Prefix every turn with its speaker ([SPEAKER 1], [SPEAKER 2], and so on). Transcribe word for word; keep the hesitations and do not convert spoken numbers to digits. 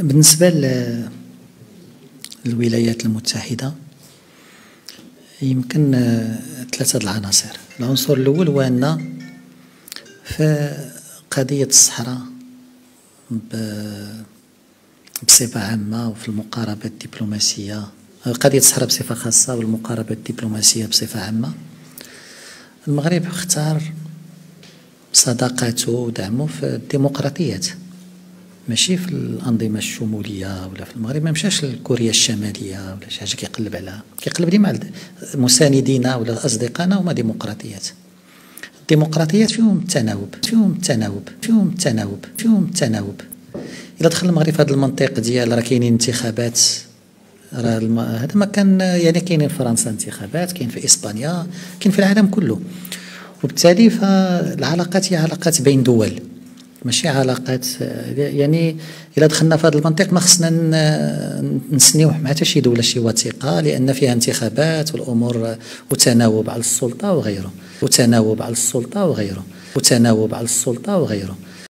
[SPEAKER 1] بالنسبة للولايات المتحدة يمكن ثلاثة العناصر. العنصر الأول هو أن في قضية الصحراء بصفة عامة وفي المقاربة الدبلوماسية، قضية الصحراء بصفة خاصة والمقاربة الدبلوماسية بصفة عامة، المغرب اختار صداقته ودعمه في الديمقراطيات، ماشي في الأنظمة الشمولية ولا في المغرب ما مشاش لكوريا الشمالية ولا شي حاجة كيقلب عليها، كيقلب ديما على مساندينا ولا أصدقائنا هما ديمقراطيات. الديمقراطيات فيهم التناوب فيهم التناوب فيهم التناوب فيهم التناوب. إلا دخل المغرب في هذا المنطق ديال راه كاينين انتخابات، راه الم... هذا ما كان يعني كاينين في فرنسا انتخابات، كاين في إسبانيا، كاين في العالم كله، وبالتالي فالعلاقات هي علاقات بين دول ماشي علاقات. يعني إلا دخلنا في هذا المنطق ما خصنا نسنيو مع حتى شي دولة شي وثيقة، لأن فيها انتخابات والأمور وتناوب على السلطة وغيره وتناوب على السلطة وغيره وتناوب على السلطة وغيره.